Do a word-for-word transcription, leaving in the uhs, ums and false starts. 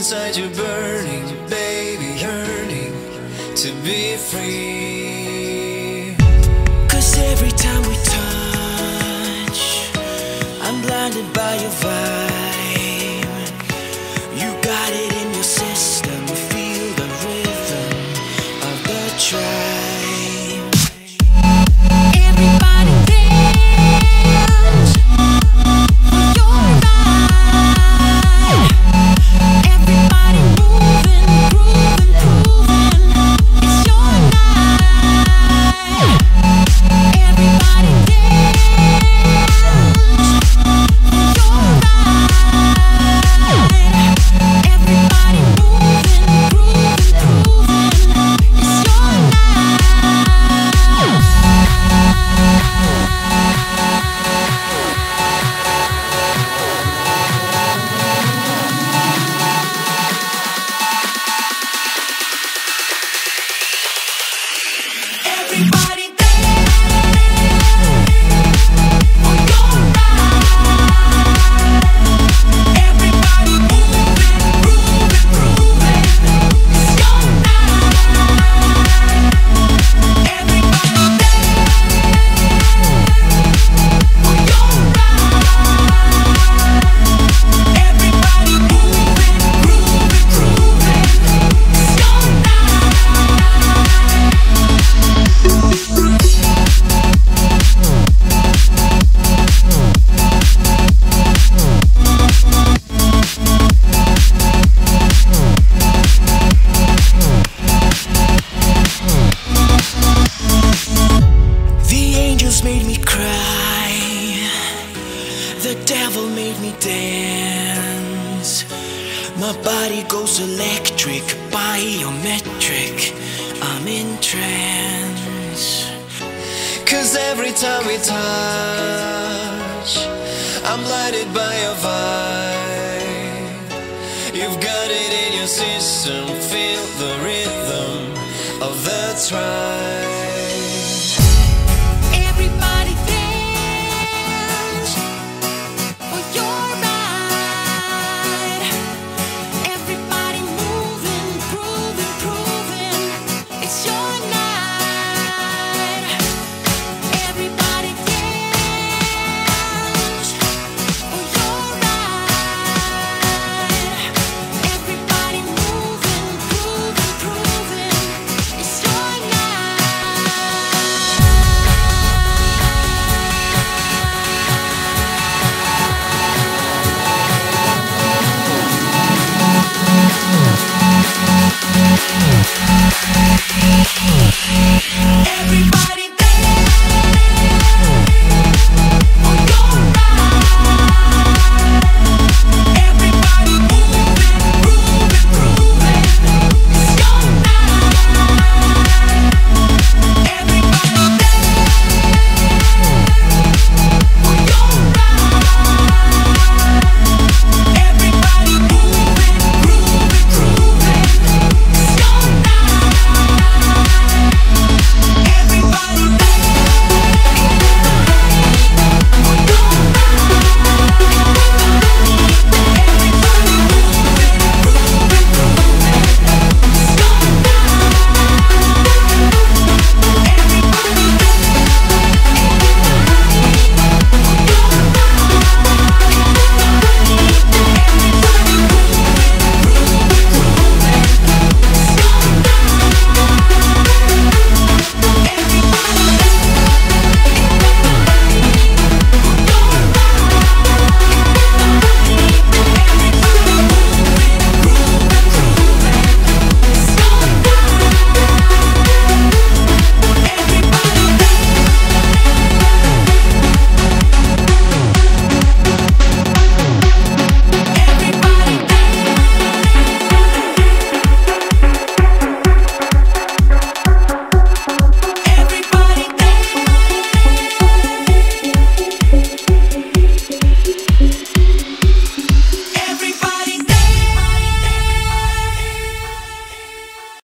inside you burning, baby, yearning to be free. Cause every time we touch, I'm blinded by your vibe. You got it in your system, you feel the rhythm of the tribe. Everybody dance for your ride. Everybody moving, grooving, proving it's your night. Everybody dance for your ride. Everybody moving, grooving, proving it's your night. Everybody dance for your ride. Everybody moving, grooving, proving it's your night. Everybody dance for your ride. Everybody moving, grooving, proving it's your The angels made me cry, the devil made me dance. My body goes electric, biometric, I'm in trance. Cause every time we touch, I'm blinded by your vibe. You've got it in your system, feel the rhythm of the tribe.